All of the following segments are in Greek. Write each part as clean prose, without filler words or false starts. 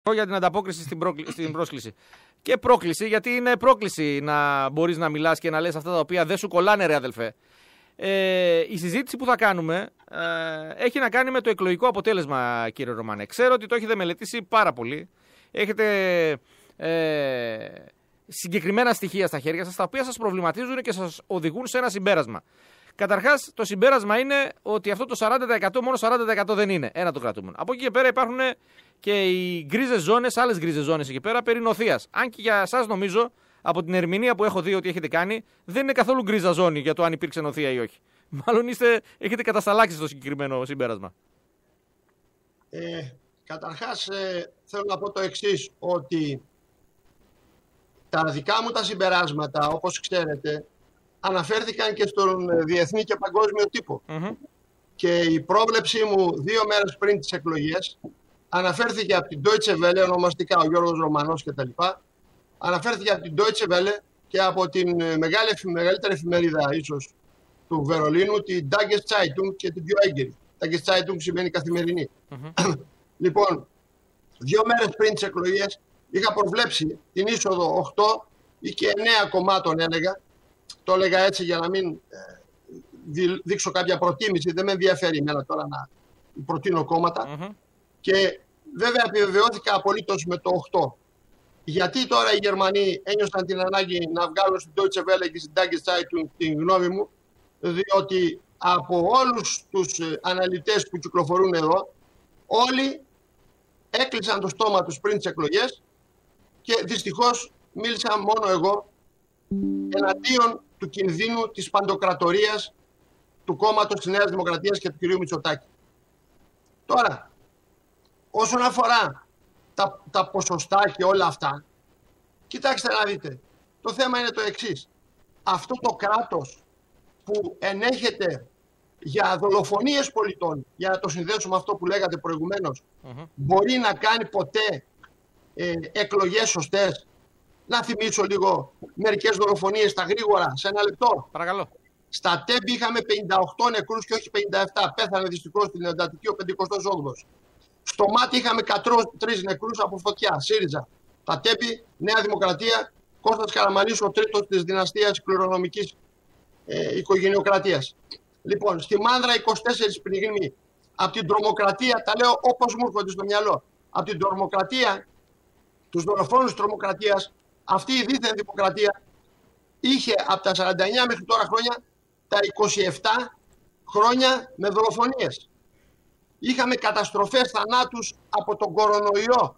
για την ανταπόκριση στην πρόσκληση. Και πρόκληση, γιατί είναι πρόκληση να μπορείς να μιλάς και να λες αυτά τα οποία δεν σου κολλάνε, ρε αδελφέ. Η συζήτηση που θα κάνουμε έχει να κάνει με το εκλογικό αποτέλεσμα, κύριε Ρωμανέ. Ξέρω ότι το έχετε μελετήσει πάρα πολύ. Έχετε συγκεκριμένα στοιχεία στα χέρια σας, τα οποία σας προβληματίζουν και σας οδηγούν σε ένα συμπέρασμα. Καταρχάς, το συμπέρασμα είναι ότι αυτό το 40% μόνο 40% δεν είναι. Ένα το κρατούμενο. Από εκεί και πέρα υπάρχουν και οι γκρίζες ζώνες, άλλες γκρίζες ζώνες εκεί πέρα περί νοθείας. Αν και για εσάς, νομίζω, από την ερμηνεία που έχω δει ότι έχετε κάνει, δεν είναι καθόλου γκρίζα ζώνη για το αν υπήρξε νοθεία ή όχι. Μάλλον έχετε κατασταλάξει στο συγκεκριμένο συμπέρασμα. Καταρχάς, θέλω να πω το εξής, ότι τα δικά μου τα συμπεράσματα, όπως ξέρετε, αναφέρθηκαν και στον διεθνή και παγκόσμιο τύπο. Και η πρόβλεψή μου 2 μέρες πριν τις εκλογές αναφέρθηκε από την Deutsche Welle, ονομαστικά ο Γιώργος Ρωμανός κτλ. Αναφέρθηκε από την Deutsche Welle και από την μεγαλύτερη εφημερίδα ίσως του Βερολίνου, την Tages Zeitung και την πιο έγκυρη. Tages Zeitung σημαίνει καθημερινή. Λοιπόν, 2 μέρες πριν τις εκλογές είχα προβλέψει την είσοδο 8 ή και 9 κομμάτων, έλεγα. Το έλεγα έτσι για να μην δείξω κάποια προτίμηση. Δεν με ενδιαφέρει εμένα τώρα να προτείνω κόμματα. Και βέβαια επιβεβαιώθηκα απολύτως με το 8. Γιατί τώρα οι Γερμανοί ένιωσαν την ανάγκη να βγάλουν στην Deutsche Welle και στην Tages Zeitung την γνώμη μου? Διότι από όλους τους αναλυτές που κυκλοφορούν εδώ, όλοι έκλεισαν το στόμα τους πριν τις εκλογές και δυστυχώς μίλησα μόνο εγώ εναντίον του κινδύνου της παντοκρατορίας του κόμματος της Νέας Δημοκρατίας και του κ. Μητσοτάκη. Τώρα, όσον αφορά τα ποσοστά και όλα αυτά, κοιτάξτε να δείτε, το θέμα είναι το εξής. Αυτό το κράτος που ενέχεται για δολοφονίες πολιτών, για να το συνδέσουμε αυτό που λέγατε προηγουμένως, μπορεί να κάνει ποτέ εκλογές σωστές? Να θυμίσω λίγο μερικές δολοφονίες στα γρήγορα, σε 1 λεπτό. Παρακαλώ. Στα Τέμπη είχαμε 58 νεκρούς και όχι 57. Πέθανε δυστυχώς στην εντατική ο 58ος. Στο Μάτι είχαμε 103 νεκρούς από φωτιά. ΣΥΡΙΖΑ. Τα Τέμπη, Νέα Δημοκρατία, Κώστας Καραμανλής, ο τρίτος της δυναστείας κληρονομικής οικογενειοκρατίας. Λοιπόν, στη Μάνδρα 24 πνιγμοί. Από την τρομοκρατία, τα λέω όπως μου έρχονται στο μυαλό, από την τρομοκρατία, τους δολοφόνους τρομοκρατίας, αυτή η δίθεν δημοκρατία είχε από τα 49 μέχρι τώρα χρόνια τα 27 χρόνια με δολοφονίες. Είχαμε καταστροφές θανάτους από τον κορονοϊό,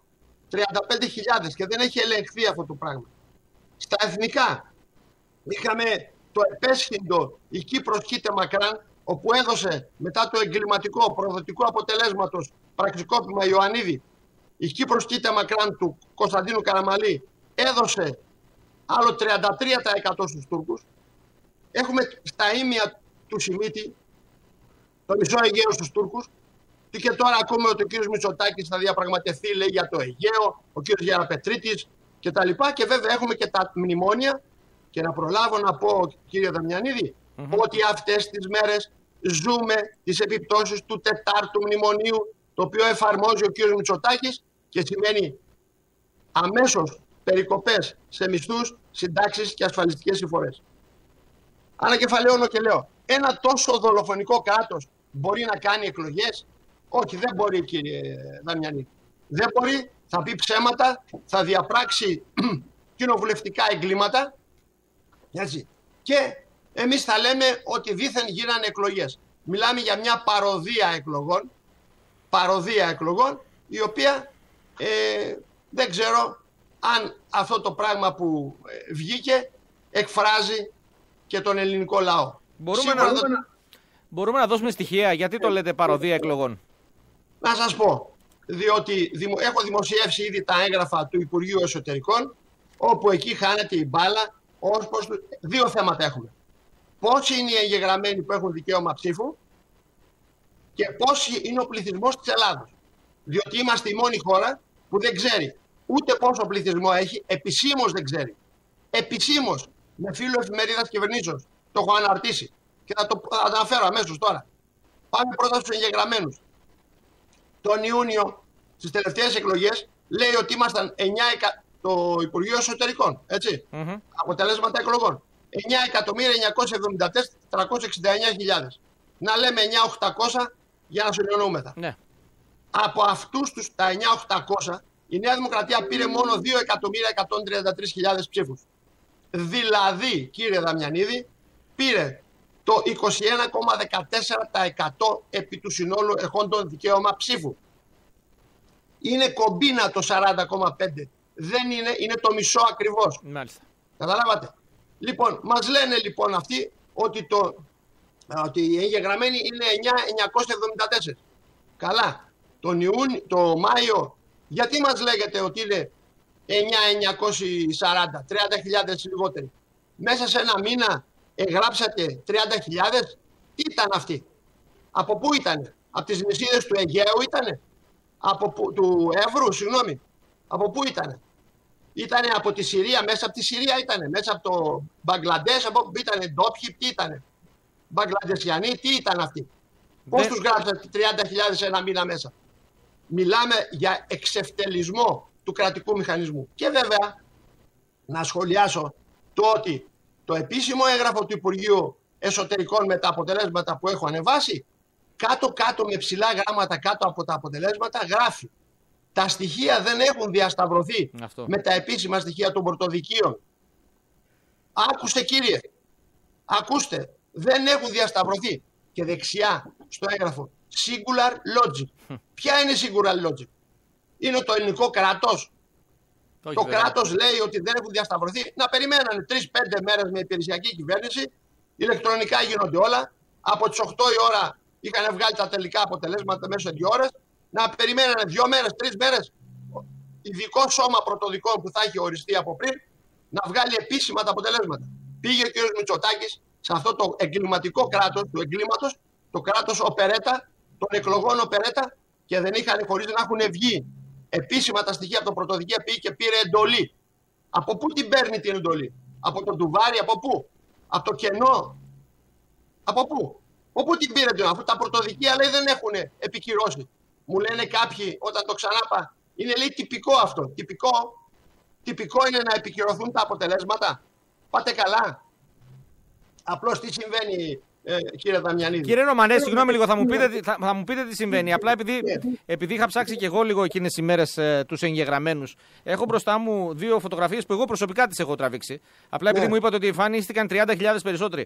35.000, και δεν έχει ελεγχθεί αυτό το πράγμα. Στα εθνικά είχαμε το επέσχυντο «Η Κύπρος κοίται μακράν», όπου έδωσε μετά το εγκληματικό προδοτικό αποτελέσματος πραξικόπημα Ιωαννίδη, «Η Κύπρος κοίται μακράν» του Κωνσταντίνου Καραμανλή, έδωσε άλλο 33% στους Τούρκους. Έχουμε στα ίμια του Σιμίτη το μισό Αιγαίο στους Τούρκους. Και τώρα ακούμε ότι ο κ. Μητσοτάκης θα διαπραγματευτεί, λέει, για το Αιγαίο, ο κ. Γεραπετρίτης κτλ. Και βέβαια έχουμε και τα μνημόνια. Και να προλάβω να πω, κύριε Δαμιανίδη, ότι αυτές τις μέρες ζούμε τις επιπτώσεις του 4ου μνημονίου, το οποίο εφαρμόζει ο κ. Μητσοτάκης και σημαίνει αμέσως περικοπές σε μισθούς, συντάξεις και ασφαλιστικές εισφορές. Ανακεφαλαιώνω και λέω, ένα τόσο δολοφονικό κράτος μπορεί να κάνει εκλογές? Όχι, δεν μπορεί, κύριε Δαμιανίδη. Δεν μπορεί, θα πει ψέματα, θα διαπράξει κοινοβουλευτικά εγκλήματα. Έτσι. Και εμείς θα λέμε ότι δήθεν γίνανε εκλογές. Μιλάμε για μια παροδία εκλογών, η οποία δεν ξέρω αν αυτό το πράγμα που βγήκε εκφράζει και τον ελληνικό λαό. Μπορούμε να δώσουμε στοιχεία, γιατί το λέτε παροδία εκλογών? Να σας πω, διότι έχω δημοσιεύσει ήδη τα έγγραφα του Υπουργείου Εσωτερικών, όπου εκεί χάνεται η μπάλα. Δύο θέματα έχουμε. Πόσοι είναι οι εγγεγραμμένοι που έχουν δικαίωμα ψήφου και πόσοι είναι ο πληθυσμός της Ελλάδος. Διότι είμαστε η μόνη χώρα που δεν ξέρει ούτε πόσο πληθυσμό έχει, επισήμως δεν ξέρει. Επισήμως, με φίλο εφημερίδας κυβερνήσεως, το έχω αναρτήσει και θα το αναφέρω αμέσως τώρα. Πάμε πρώτα στους εγγεγραμμένους. Τον Ιούνιο, στις τελευταίες εκλογές, λέει ότι ήμασταν 9 το Υπουργείο Εσωτερικών, έτσι, αποτελέσματα εκλογών. 9.974.369.000. Να λέμε 9.800 για να συλλογούμεθα. Ναι. Από αυτούς τους τα 9.800 η Νέα Δημοκρατία πήρε μόνο 2.133.000 ψήφους. Δηλαδή, κύριε Δαμιανίδη, πήρε το 21,14% επί του συνόλου εχόντων δικαίωμα ψήφου. Είναι κομπίνα το 40,5%. Δεν είναι, είναι το μισό ακριβώς. Μάλιστα. Καταλάβατε. Λοιπόν, μας λένε λοιπόν αυτοί ότι οι εγγεγραμμένοι είναι 9.974. Καλά. Το Μάιο, γιατί μας λέγεται ότι είναι 9.940, 30.000 λιγότεροι. Μέσα σε ένα μήνα εγγράψατε 30.000. Τι ήταν αυτοί? Από πού ήτανε? Από τις νησίδες του Αιγαίου ήτανε? Του Εύρου, συγγνώμη. Από πού ήτανε? Ήτανε από τη Συρία, μέσα από τη Συρία ήτανε? Μέσα από το Μπαγκλαντές, από πού ήτανε? Ντόπιοι, τι ήτανε? Μπαγκλαντεσιανοί, τι ήταν αυτοί? Πώς τους γράψατε 30.000 σε ένα μήνα μέσα? Μιλάμε για εξευτελισμό του κρατικού μηχανισμού. Και βέβαια, να σχολιάσω το ότι το επίσημο έγγραφο του Υπουργείου Εσωτερικών με τα αποτελέσματα που έχω ανεβάσει, κάτω-κάτω με ψηλά γράμματα κάτω από τα αποτελέσματα γράφει: τα στοιχεία δεν έχουν διασταυρωθεί με τα επίσημα στοιχεία των πρωτοδικείων. Άκουστε κύριε, ακούστε, δεν έχουν διασταυρωθεί. Και δεξιά στο έγγραφο Singular Logic. Ποια είναι Singular Logic? Είναι το ελληνικό κράτος? Το κράτος λέει ότι δεν έχουν διασταυρωθεί. Να περιμένανε 3-5 μέρες με υπηρεσιακή κυβέρνηση. Ηλεκτρονικά γίνονται όλα. Από τις 8 η ώρα είχαν βγάλει τα τελικά αποτελέσματα μέσα σε 2 ώρες. Να περιμένανε 2 μέρες, 3 μέρες. Ειδικό σώμα πρωτοδικών που θα έχει οριστεί από πριν να βγάλει επίσημα τα αποτελέσματα. Πήγε ο κ. Μητσοτάκης σε αυτό το εγκληματικό κράτος του εγκλήματος, το κράτος οπερέτα, των εκλογών οπερέτα, και δεν είχαν, χωρίς να έχουν βγει επίσημα τα στοιχεία από το πρωτοδικείο, πήγε και πήρε εντολή. Από πού την παίρνει την εντολή? Από το ντουβάρι, από πού? Από το κενό? Από πού? Όπου την πήρε την? Αφού τα πρωτοδικεία λέει δεν έχουν επικυρώσει. Μου λένε κάποιοι όταν το ξανάπα, είναι λέει τυπικό αυτό. Τυπικό είναι να επικυρωθούν τα αποτελέσματα. Πάτε καλά. Απλώς τι συμβαίνει, κύριε Δαμιανίδη? Κύριε Ρωμανέ, συγγνώμη λίγο, θα μου πείτε τι συμβαίνει. Απλά επειδή είχα ψάξει και εγώ λίγο εκείνες τις ημέρες τους εγγεγραμμένους, έχω μπροστά μου 2 φωτογραφίες που εγώ προσωπικά τις έχω τραβήξει. Απλά επειδή μου είπατε ότι εμφανίστηκαν 30.000 περισσότεροι.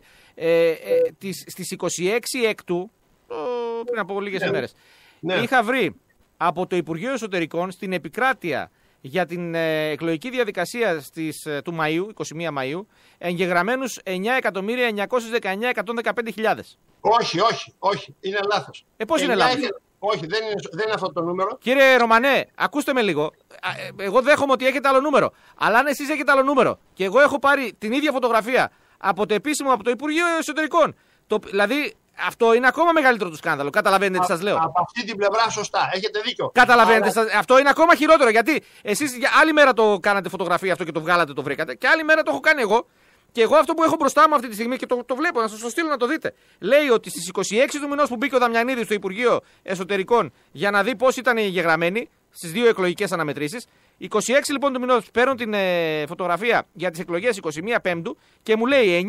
Στις 26 Έκτου, πριν από λίγες ημέρες, είχα βρει από το Υπουργείο Εσωτερικών στην επικράτεια για την εκλογική διαδικασία του Μαΐου, 21 Μαΐου, εγγεγραμμένους 9.919.115.000. Όχι, είναι λάθος. Πώς είναι λάθος? Όχι, δεν είναι αυτό το νούμερο. Κύριε Ρωμανέ, ακούστε με λίγο. Εγώ δέχομαι ότι έχετε άλλο νούμερο. Αλλά αν εσείς έχετε άλλο νούμερο και εγώ έχω πάρει την ίδια φωτογραφία από το επίσημο, από το Υπουργείο Εσωτερικών, δηλαδή αυτό είναι ακόμα μεγαλύτερο το σκάνδαλο. Καταλαβαίνετε τι σας λέω? Από αυτή την πλευρά σωστά. Έχετε δίκιο. Καταλαβαίνετε. Αυτό είναι ακόμα χειρότερο. Γιατί εσείς για άλλη μέρα το κάνατε φωτογραφία αυτό και το βγάλατε, το βρήκατε. Και άλλη μέρα το έχω κάνει εγώ. Και εγώ αυτό που έχω μπροστά μου αυτή τη στιγμή και το βλέπω, να σας το στείλω να το δείτε. Λέει ότι στις 26 του μηνός που μπήκε ο Δαμιανίδης στο Υπουργείο Εσωτερικών για να δει πώς ήταν οι εγγεγραμμένοι στις 2 εκλογικές αναμετρήσεις. 26 λοιπόν του μηνός παίρνω την φωτογραφία για τις εκλογές 21 Πέμπτου και μου λέει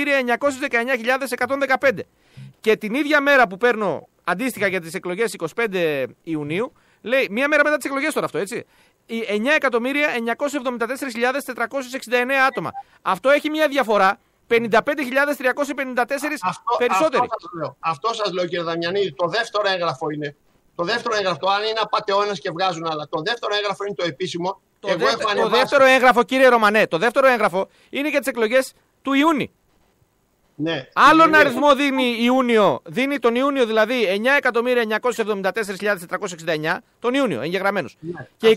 9.919.115. Και την ίδια μέρα που παίρνω αντίστοιχα για τις εκλογές 25 Ιουνίου, λέει μία μέρα μετά τις εκλογές τώρα αυτό, έτσι. 9.974.469 άτομα. Αυτό έχει μια διαφορά 55.354 περισσότεροι. Αυτό σας λέω κύριε Δαμιανίδη. Το δεύτερο έγγραφο είναι. Το δεύτερο έγγραφο, αν είναι απατεώνες και βγάζουν άλλα. Το δεύτερο έγγραφο είναι το επίσημο. Το δεύτερο έγγραφο, κύριε Ρωμανέ, το δεύτερο έγγραφο είναι για τις εκλογές του Ιούνιου. Ναι. Άλλον αριθμό δίνει Ιούνιο. Δίνει τον Ιούνιο δηλαδή 9.974.469 τον Ιούνιο εγγεγραμμένους. Ναι, και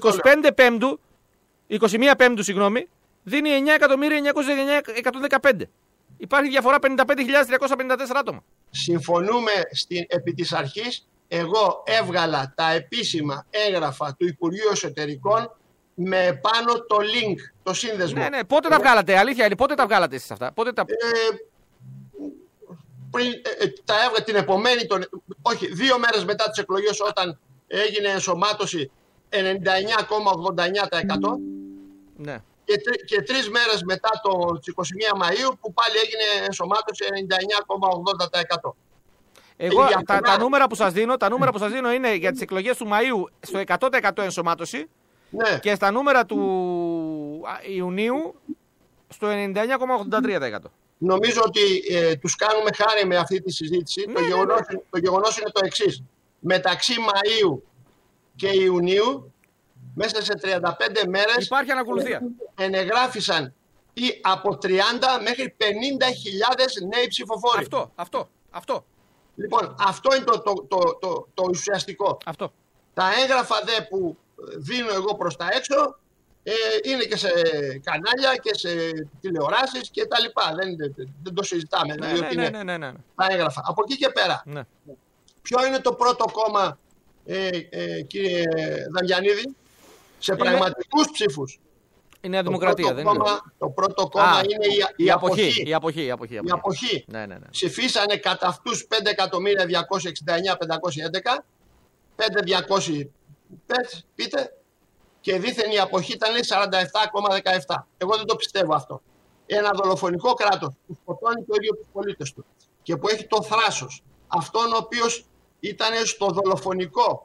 21 Πέμπτου, συγγνώμη, δίνει 9.919.115. Υπάρχει διαφορά 55.354 άτομα. Συμφωνούμε επί της αρχής. Εγώ έβγαλα τα επίσημα έγγραφα του Υπουργείου Εσωτερικών με πάνω το link, το σύνδεσμο. Ναι, πότε τα βγάλατε, αλήθεια είναι, πότε τα βγάλατε εσείς αυτά? Τα έβγαλα την επομένη, όχι, 2 μέρες μετά τις εκλογές, όταν έγινε ενσωμάτωση 99,89%. Ναι. Και 3 μέρες μετά τις 21 Μαΐου που πάλι έγινε ενσωμάτωση 99,80%. Εγώ τα νούμερα που σας δίνω, είναι για τις εκλογές του Μαΐου στο 100% ενσωμάτωση, ναι, και στα νούμερα του Ιουνίου στο 99,83%. Νομίζω ότι τους κάνουμε χάρη με αυτή τη συζήτηση. Ναι, Το γεγονός είναι το εξής. Μεταξύ Μαΐου και Ιουνίου, μέσα σε 35 μέρες υπάρχει ανακολουθία. Ενεγράφησαν από 30 μέχρι 50.000 νέοι ψηφοφόροι. Αυτό. Λοιπόν, αυτό είναι το ουσιαστικό. Αυτό. Τα έγγραφα δε που δίνω εγώ προς τα έξω είναι και σε κανάλια και σε τηλεοράσεις και τα λοιπά. Δεν το συζητάμε. Ναι. Τα έγγραφα. Από εκεί και πέρα. Ναι. Ποιο είναι το πρώτο κόμμα, κύριε Δαμιανίδη, σε πραγματικούς ψήφους? Η Νέα Δημοκρατία, δεν είναι? Το πρώτο κόμμα είναι η αποχή. Η αποχή. Η αποχή. Ναι. Ψηφίσανε κατά αυτούς 5.269.511, 5.200 πείτε, και δήθεν η αποχή ήταν 47,17. Εγώ δεν το πιστεύω αυτό. Ένα δολοφονικό κράτος που σκοτώνει το ίδιο τους πολίτες του και που έχει το θράσος, αυτόν ο οποίος ήταν στο δολοφονικό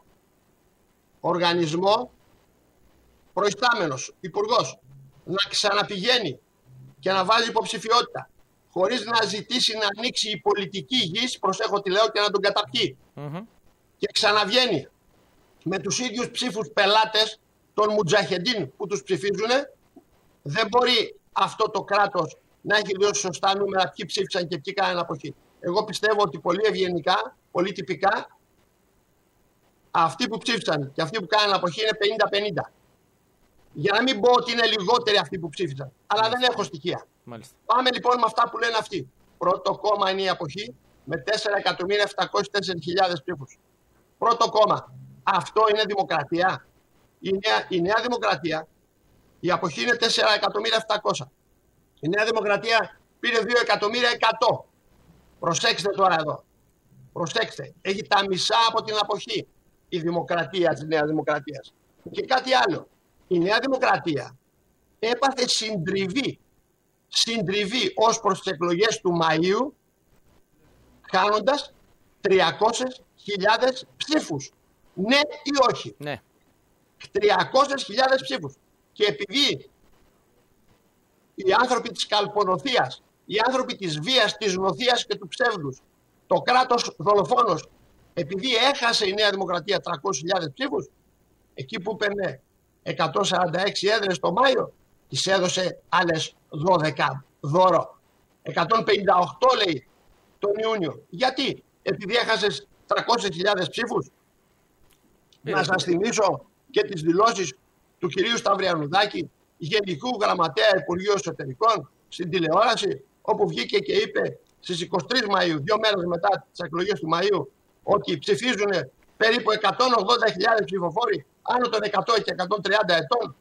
οργανισμό προϊστάμενος, υπουργός, να ξαναπηγαίνει και να βάζει υποψηφιότητα χωρίς να ζητήσει να ανοίξει η πολιτική γης, προσέχω τι λέω, και να τον καταπιεί. Και ξαναβγαίνει με τους ίδιους ψήφους πελάτες των Μουτζαχεντίν που τους ψηφίζουν. Δεν μπορεί αυτό το κράτος να έχει δώσει σωστά νούμερα ποιοι ψήφισαν και ποιοι κάνουν αποχή. Εγώ πιστεύω ότι πολύ ευγενικά, πολύ τυπικά, αυτοί που ψήφισαν και αυτοί που κάνουν αποχή είναι 50-50. Για να μην πω ότι είναι λιγότεροι αυτοί που ψήφισαν. Αλλά δεν έχω στοιχεία. Μάλιστα. Πάμε λοιπόν με αυτά που λένε αυτοί. Πρώτο κόμμα είναι η αποχή με 4.704.000 ψήφους. Πρώτο κόμμα. Αυτό είναι δημοκρατία? Η Νέα Δημοκρατία, η αποχή είναι 4.700.000. Η Νέα Δημοκρατία πήρε 2.100.000. Προσέξτε τώρα εδώ. Προσέξτε. Έχει τα μισά από την αποχή η δημοκρατία της Νέας Δημοκρατίας. Και κάτι άλλο. Η Νέα Δημοκρατία έπαθε συντριβή ως προς τις εκλογές του Μαΐου, χάνοντας 300.000 ψήφους. Ναι ή όχι? Ναι. 300.000 ψήφους. Και επειδή οι άνθρωποι της καλποδοθείας, οι άνθρωποι της βίας, της νοθείας και του ψεύδους, το κράτος δολοφόνος, επειδή έχασε η Νέα Δημοκρατία 300.000 ψήφους, εκεί που παίρνε 146 έδρες το Μάιο, τις έδωσε άλλες 12 δώρο. 158 λέει τον Ιούνιο. Γιατί? Επειδή έχασες 300.000 ψήφους. Να σας θυμίσω και τις δηλώσεις του κυρίου Σταυριανουδάκη, Γενικού Γραμματέα Υπουργείου Εσωτερικών, στην τηλεόραση, όπου βγήκε και είπε στις 23 Μαΐου, 2 μέρες μετά τις εκλογές του Μαΐου, ότι ψηφίζουν περίπου 180.000 ψηφοφόροι, άνω των 100 και 130 ετών.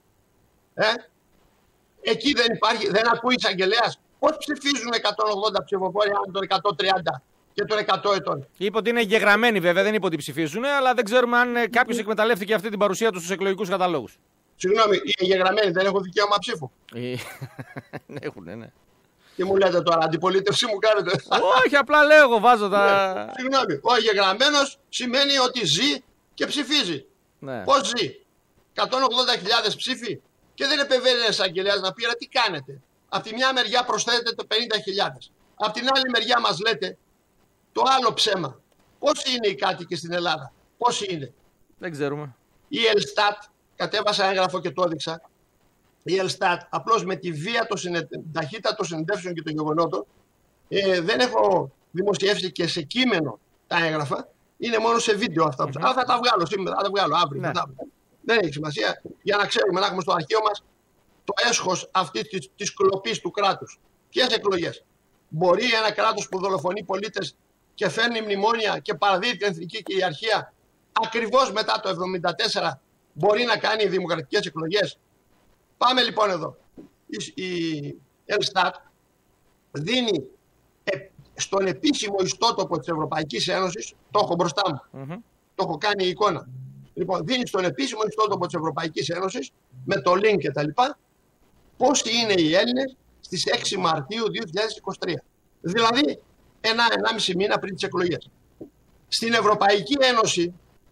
Εκεί δεν ακούει εισαγγελέας. Πώς ψηφίζουν 180 ψηφοφόροι άνω των 130 και των 100 ετών? Είπε ότι είναι εγγεγραμμένοι βέβαια, δεν είπε ότι ψηφίζουν, αλλά δεν ξέρουμε αν κάποιος εκμεταλλεύτηκε αυτή την παρουσία του στους εκλογικούς καταλόγους. Συγγνώμη, οι εγγεγραμμένοι δεν έχουν δικαίωμα ψήφου? Έχουνε, ναι. Και μου λέτε τώρα, αντιπολίτευση μου κάνετε? Όχι, απλά λέω εγώ, βάζω τα... Συγγνώμη, ο εγγεγραμμένος σημαίνει ότι ζει και ψηφίζει. Ναι. Πώς ζει? 180.000 ψήφοι και δεν επεμβαίνει ένας εισαγγελέας να πει τι κάνετε? Από τη μια μεριά προσθέτετε το 50.000. Από την άλλη μεριά μας λέτε το άλλο ψέμα. Πόσοι είναι οι κάτοικοι στην Ελλάδα? Πόσοι είναι? Δεν ξέρουμε. Η Ελστάτ, κατέβασα έγγραφο και το έδειξα. Η Ελστάτ, απλώς με τη βία, ταχύτητα των συνεντεύξεων και των γεγονότων, δεν έχω δημοσιεύσει και σε κείμενο τα έγγραφα. Είναι μόνο σε βίντεο αυτά. Αλλά θα τα βγάλω σήμερα, θα τα βγάλω αύριο. Ναι. Δεν έχει σημασία, για να ξέρουμε, να έχουμε στο αρχείο μας το έσχος αυτής της κλοπής του κράτους. Ποιες εκλογές? Μπορεί ένα κράτος που δολοφονεί πολίτες και φέρνει μνημόνια και παραδίδει την εθνική κυριαρχία ακριβώς μετά το 1974, μπορεί να κάνει δημοκρατικές εκλογές? Πάμε λοιπόν εδώ. Η Ελστάτ δίνει στον επίσημο ιστότοπο της Ευρωπαϊκής Ένωσης, το έχω μπροστά μου, το έχω κάνει η εικόνα, Λοιπόν, δίνει στον επίσημο ιστότοπο της Ευρωπαϊκής Ένωσης με το link κτλ. Πόσοι είναι οι Έλληνες στις 6 Μαρτίου 2023. Δηλαδή, 1,5 μήνα πριν τις εκλογές. Στην Ευρωπαϊκή Ένωση,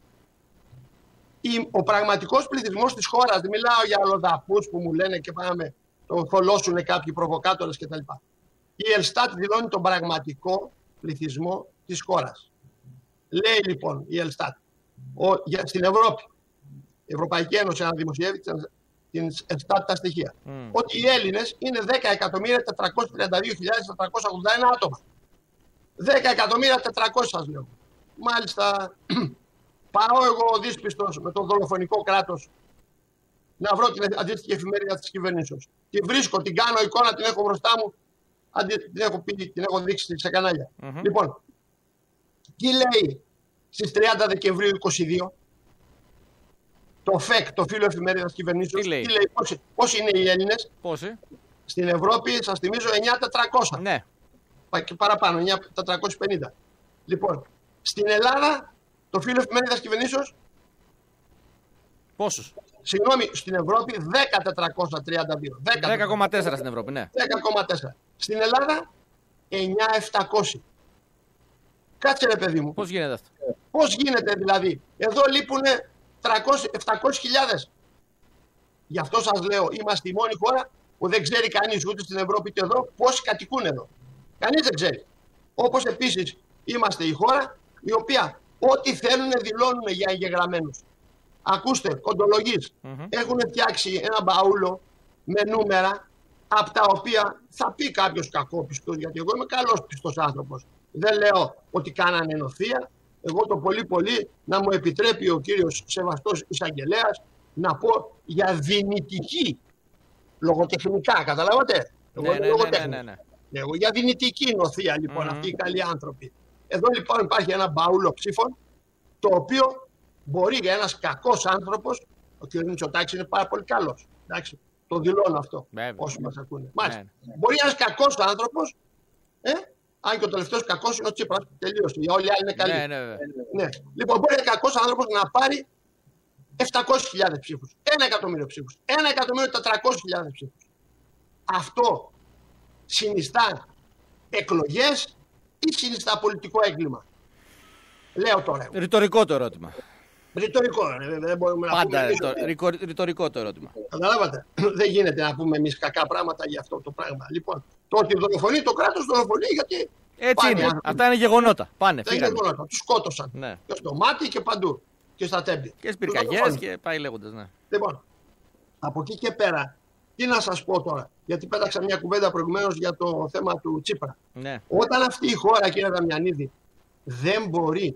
ο πραγματικός πληθυσμός της χώρας, δεν μιλάω για αλλοδαπούς που μου λένε και πάμε το θολώσουν κάποιοι προβοκάτορες κτλ. Η Ελστάτ δηλώνει τον πραγματικό πληθυσμό της χώρας. Λέει λοιπόν η Ελστάτ στην Ευρώπη, η Ευρωπαϊκή Ένωση αναδημοσιεύει την Ελστάτ τα στοιχεία, ότι οι Έλληνες είναι 10.432.481 άτομα. 10.400.000 σας λέω. Μάλιστα, πάω εγώ δύσπιστος με το δολοφονικό κράτος να βρω την αντίστοιχη εφημερίδα της κυβερνήσεως. Τη βρίσκω, την κάνω εικόνα, την έχω μπροστά μου, την έχω δείξει σε κανάλια. Λοιπόν, τι λέει στις 30 Δεκεμβρίου 2022 το ΦΕΚ, το φύλλο εφημερίδας κυβερνήσεως, τι λέει πόσοι είναι οι Έλληνες? Πόσοι? Στην Ευρώπη, σας θυμίζω, 9.400. Ναι. Και παραπάνω, 9.450. Λοιπόν, στην Ελλάδα, το φύλλο εφημερίδας κυβερνήσεως, πόσους? Συγγνώμη, στην Ευρώπη 10.432. 10,4 στην Ευρώπη, ναι. 10,4. Στην Ελλάδα 9.700. Κάτσε ρε παιδί μου. Πώς γίνεται αυτό? Πώς γίνεται δηλαδή? Εδώ λείπουν 700.000. Γι' αυτό σας λέω, είμαστε η μόνη χώρα που δεν ξέρει κανείς ούτε στην Ευρώπη ούτε εδώ πόσοι κατοικούν εδώ. Κανείς δεν ξέρει. Όπως επίσης είμαστε η χώρα η οποία ό,τι θέλουν δηλώνουν για εγγεγραμμένους. Ακούστε, κοντολογείς, έχουν φτιάξει ένα μπαούλο με νούμερα από τα οποία θα πει κάποιος κακόπιστος, γιατί εγώ είμαι καλός πιστός άνθρωπος. Δεν λέω ότι κάνανε νοθεία. Εγώ το πολύ να μου επιτρέπει ο κύριος σεβαστός εισαγγελέας να πω για δυνητική λογοτεχνικά, καταλάβατε. Εγώ είμαι λογοτέχνης. Εγώ για δυνητική νοθεία λοιπόν αυτοί οι καλοί άνθρωποι. Εδώ λοιπόν υπάρχει ένα μπαούλο ψήφων, το οποίο μπορεί για ένας κακός άνθρωπος, ο κ. Μητσοτάκης είναι πάρα πολύ καλός. Εντάξει, το δηλώνω αυτό. Όσοι μας ακούνε. Μάλιστα. Μπορεί ένας κακός άνθρωπος, αν και ο τελευταίος κακός είναι ο Τσίπρας, τελείωσε. Οι όλοι οι άλλοι είναι καλοί. Ναι. Λοιπόν, μπορεί ένας κακός άνθρωπος να πάρει 700.000 ψήφους, 1 εκατομμύριο ψήφους, 1.400.000 ψήφους. Αυτό συνιστά εκλογές ή συνιστά πολιτικό έγκλημα? Λέω τώρα. Ρητορικό το ερώτημα. Ρητορικό, δεν μπορούμε να πούμε. Πάντα ρητορικό το ερώτημα. Καταλάβατε. Δεν γίνεται να πούμε εμείς κακά πράγματα για αυτό το πράγμα. Λοιπόν, το ότι δολοφονεί το κράτος, δολοφονεί γιατί. Έτσι είναι. Αυτά είναι γεγονότα. Πάνε. Δεν είναι γεγονότα. Τους σκότωσαν. Ναι. Και στο μάτι και παντού. Και στα τέμπη. Και στις πυρκαγιές και πάει λέγοντας. Ναι. Λοιπόν, από εκεί και πέρα, τι να σας πω τώρα. Γιατί πέταξα μια κουβέντα προηγουμένως για το θέμα του Τσίπρα. Ναι. Όταν αυτή η χώρα, κύριε Δαμιανίδη, δεν μπορεί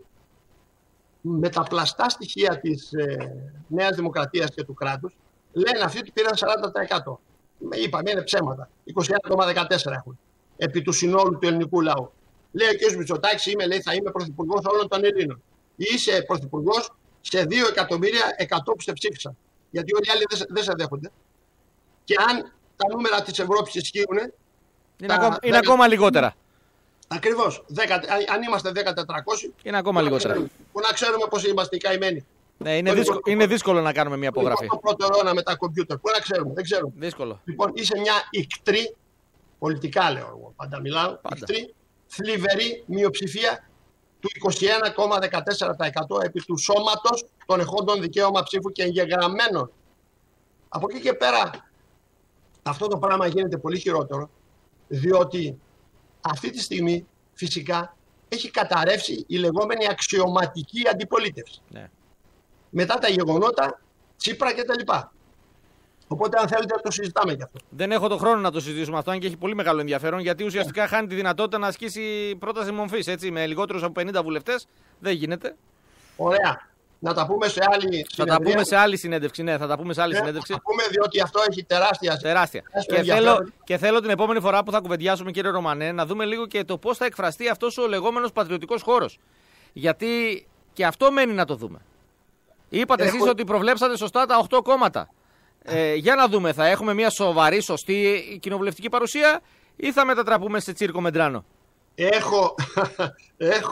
με τα πλαστά στοιχεία της Νέας Δημοκρατίας και του κράτους, λένε αυτοί ότι πήραν 40%. Είπαμε, είναι ψέματα. 21,14 έχουν. Επί του συνόλου του ελληνικού λαού. Λέει ο κ. Μητσοτάκης, θα είμαι πρωθυπουργός όλων των Ελλήνων. Είσαι πρωθυπουργός σε 2.100.000 που σε ψήφισαν. Γιατί όλοι οι άλλοι δεν σε δέχονται. Και αν τα νούμερα της Ευρώπης ισχύουν. Είναι ακόμα λιγότερα. Ακριβώς. Αν είμαστε 10.400. Είναι ακόμα λιγότερα. Που να ξέρουμε πώς είμαστε οι καημένοι. Ναι, είναι δύσκολο να κάνουμε μια απογραφή. Το πρώτο αιώνα με τα κομπιούτερ. Πού να ξέρουμε, δεν ξέρουμε. Δύσκολο. Λοιπόν, είσαι μια ικτρή, πολιτικά λέω εγώ, πάντα μιλάω, ικτρή, θλιβερή μειοψηφία του 21,14% επί του σώματος των εχόντων δικαίωμα ψήφου και εγγεγραμμένων. Από εκεί και πέρα, αυτό το πράγμα γίνεται πολύ χειρότερο, διότι αυτή τη στιγμή φυσικά έχει καταρρεύσει η λεγόμενη αξιωματική αντιπολίτευση. Ναι. Μετά τα γεγονότα, Τσίπρα κτλ. Οπότε, αν θέλετε, το συζητάμε γι' αυτό. Δεν έχω τον χρόνο να το συζητήσουμε αυτό, αν και έχει πολύ μεγάλο ενδιαφέρον, γιατί ουσιαστικά χάνει τη δυνατότητα να ασκήσει πρόταση μορφής. Έτσι, με λιγότερους από 50 βουλευτές δεν γίνεται. Ωραία. Να τα πούμε σε άλλη συνέντευξη. Θα τα πούμε σε άλλη συνέντευξη, ναι, θα τα πούμε σε άλλη συνέντευξη. Θα τα πούμε, διότι αυτό έχει τεράστια. Και θέλω την επόμενη φορά που θα κουβεντιάσουμε, κύριε Ρωμανέ, να δούμε λίγο και το πώς θα εκφραστεί αυτός ο λεγόμενος πατριωτικός χώρος. Γιατί και αυτό μένει να το δούμε. Είπατε εσείς ότι προβλέψατε σωστά τα 8 κόμματα. Για να δούμε, θα έχουμε μια σοβαρή, σωστή κοινοβουλευτική παρουσία ή θα μετατραπούμε σε τσίρκο Μεντράνο? Έχω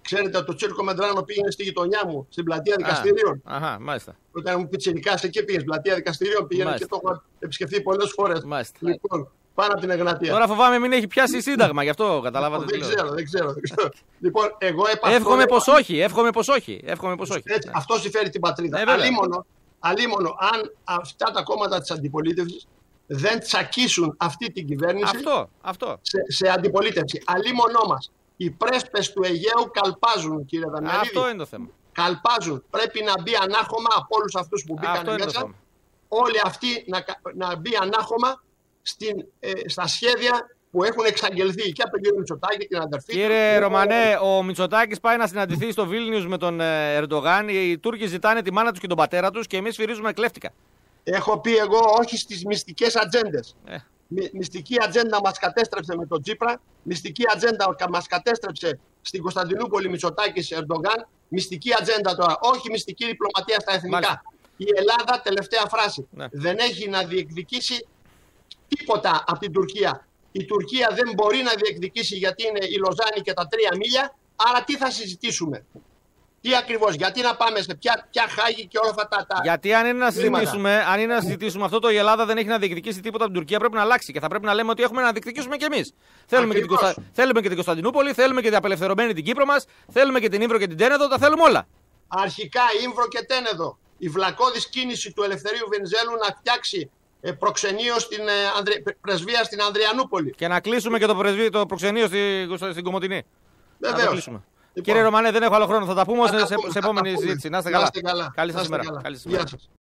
Ξέρετε ότι το Τσίρκο Μεντράνο πήγαινε στη γειτονιά μου, στην πλατεία δικαστηρίων. Αχα, μάλιστα. Όταν ήμουν πιτσιρικάς, εκεί πήγε, στην πλατεία δικαστηρίων πήγαινε και το έχω επισκεφθεί πολλές φορές. Λοιπόν, πάνω από την Εγνατία. Τώρα φοβάμαι μην έχει πιάσει σύνταγμα, γι' αυτό καταλάβατε. Δεν ξέρω. Λοιπόν, εγώ εύχομαι πως όχι. Αυτό συμφέρει την πατρίδα. Αλίμονο, αν αυτά τα κόμματα της αντιπολίτευσης δεν τσακίσουν αυτή την κυβέρνηση σε αντιπολίτευση. Αλίμονό μας. Οι πρέσπες του Αιγαίου καλπάζουν, κύριε Δαμιανίδη. Αυτό είναι το θέμα. Καλπάζουν. Πρέπει να μπει ανάχωμα από όλους αυτούς που μπήκαν μέσα. Όλοι αυτοί να μπει ανάχωμα στα σχέδια που έχουν εξαγγελθεί και από τον κύριο Μητσοτάκη και την αδερφή. Κύριε Ρωμανέ, ο Μητσοτάκης πάει να συναντηθεί στο Βίλνιους με τον Ερντογάν. Οι Τούρκοι ζητάνε τη μάνα τους και τον πατέρα τους και εμείς σφυρίζουμε κλέφτικα. Έχω πει εγώ όχι στις μυστικές ατζέντες. Μυστική ατζέντα μας κατέστρεψε με τον Τσίπρα. Μυστική ατζέντα μας κατέστρεψε στην Κωνσταντινούπολη Μητσοτάκης Ερντογάν. Μυστική ατζέντα τώρα. Όχι μυστική διπλωματία στα εθνικά. Μάλιστα. Η Ελλάδα, τελευταία φράση, δεν έχει να διεκδικήσει τίποτα από την Τουρκία. Η Τουρκία δεν μπορεί να διεκδικήσει γιατί είναι η Λοζάνη και τα 3 μίλια. Άρα τι θα συζητήσουμε? Τι ακριβώς, γιατί να πάμε σε ποια Χάγη και όλα αυτά τα. Γιατί αν είναι να συζητήσουμε αυτό, η Ελλάδα δεν έχει να διεκδικήσει τίποτα από την Τουρκία, πρέπει να αλλάξει και θα πρέπει να λέμε ότι έχουμε να διεκδικήσουμε κι εμείς. Θέλουμε και την Κωνσταντινούπολη, θέλουμε και την απελευθερωμένη την Κύπρο μας, θέλουμε και την Ήμβρο και την Τένεδο, τα θέλουμε όλα. Αρχικά Ήμβρο και Τένεδο. Η βλακώδης κίνηση του Ελευθερίου Βενιζέλου να φτιάξει προξενείο στην πρεσβεία στην Ανδριανούπολη. Και να κλείσουμε και το προξενείο στην Κομοτηνή. Βεβαίως. Λοιπόν. Κύριε Ρωμανέ, δεν έχω άλλο χρόνο. Θα τα πούμε σε επόμενη συζήτηση. Να είστε καλά. Καλή σας μέρα. Γεια σας.